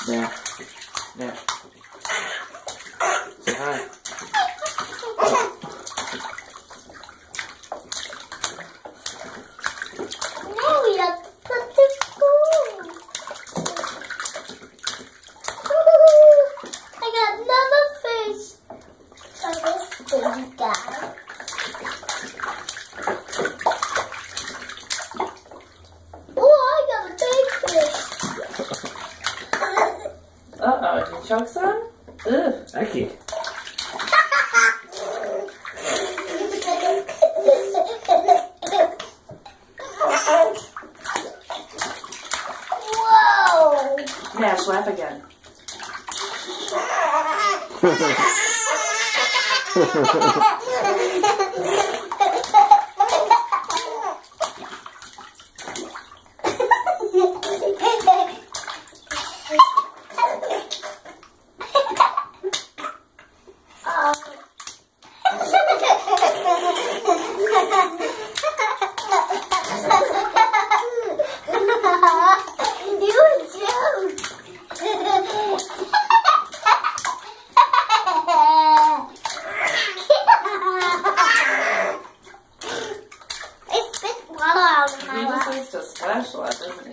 There. There. Say hi. No, we have to put the food. I got another fish. So this baby guy. Oh, I got a big fish. Uh-oh, did you choke some? Ugh. Aki. Whoa! Nash, laugh again. You joke. I spit water out of my He just mouth. needs to splash a lot, doesn't he?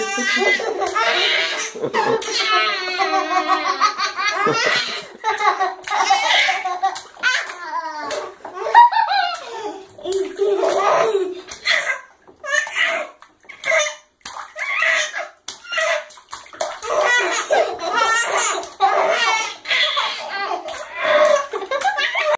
Ha